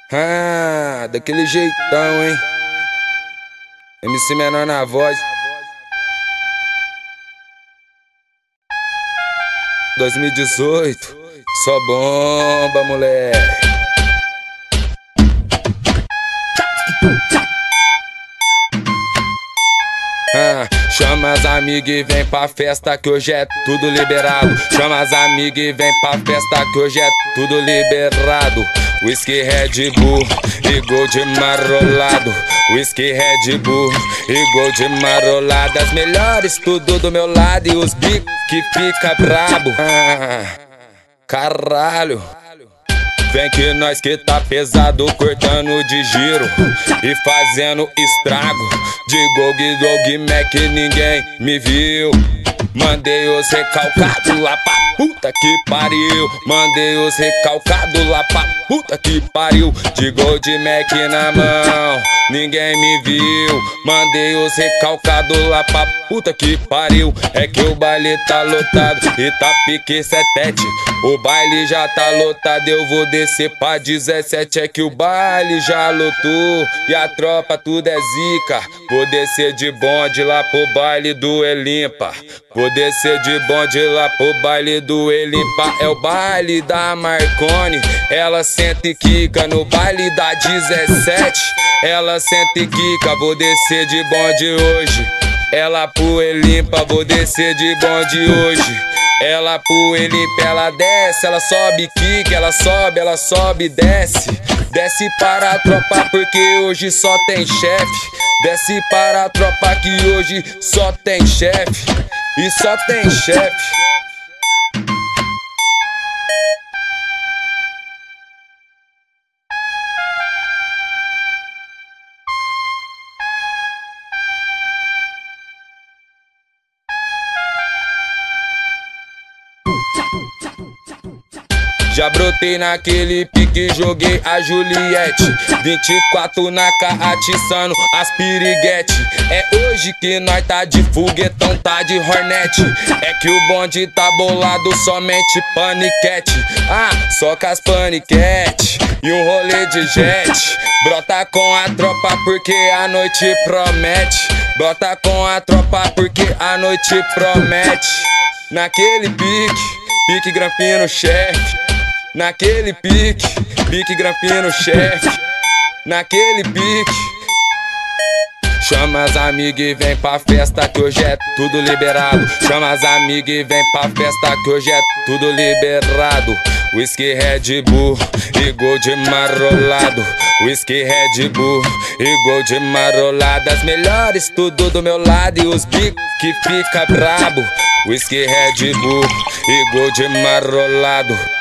Ah, daquele jeitão, hein? MC Menor na voz. 2018, só bomba, moleque. Chama as amigas e vem pra festa que hoje é tudo liberado. Chama as amigas e vem pra festa que hoje é tudo liberado. Whisky Red Bull e Gold marolado. Whisky Red Bull e Gold marolado. As melhores tudo do meu lado e os bicos que fica brabo. Caralho. Vem que nós que tá pesado, cortando de giro e fazendo estrago. De Gog Mac ninguém me viu. Mandei os recalcados lá pra puta que pariu. Mandei os recalcados lá pra puta que pariu. De Gold Mac na mão, ninguém me viu. Mandei os recalcados lá pra puta que pariu. É que o baile tá lotado e tá pique setete. O baile já tá lotado, eu vou descer pra 17. É que o baile já lotou e a tropa tudo é zica. Vou descer de bonde lá pro baile do Elimpa. Vou descer de bonde lá pro baile do Elimpa. É o baile da Marconi. Ela senta e quica no baile da 17. Ela senta e quica, vou descer de bonde hoje. Ela pro Elimpa, vou descer de bonde hoje. Ela pro Elimpa, ela desce, ela sobe, quica, ela sobe, desce. Desce para a tropa porque hoje só tem chefe. Desce para a tropa que hoje só tem chefe. E só tem chefe. Já brotei naquele pique, joguei a Juliette. 24 na ca atiçando as piriguete. É hoje que nós tá de foguetão, tá de Hornet. É que o bonde tá bolado, somente paniquete. Só com as paniquete e um rolê de jet. Brota com a tropa porque a noite promete. Brota com a tropa porque a noite promete. Naquele pique Granfino chefe. Naquele pique Granfino chefe. Naquele pique. Chama as amigas e vem pra festa que hoje é tudo liberado. Chama as amigas e vem pra festa que hoje é tudo liberado. Whisky Red Bull e Gold marolado. Whisky Red Bull e Gold marolado. As melhores tudo do meu lado e os bicos que fica brabo. Whisky Red Bull e Gold marolado.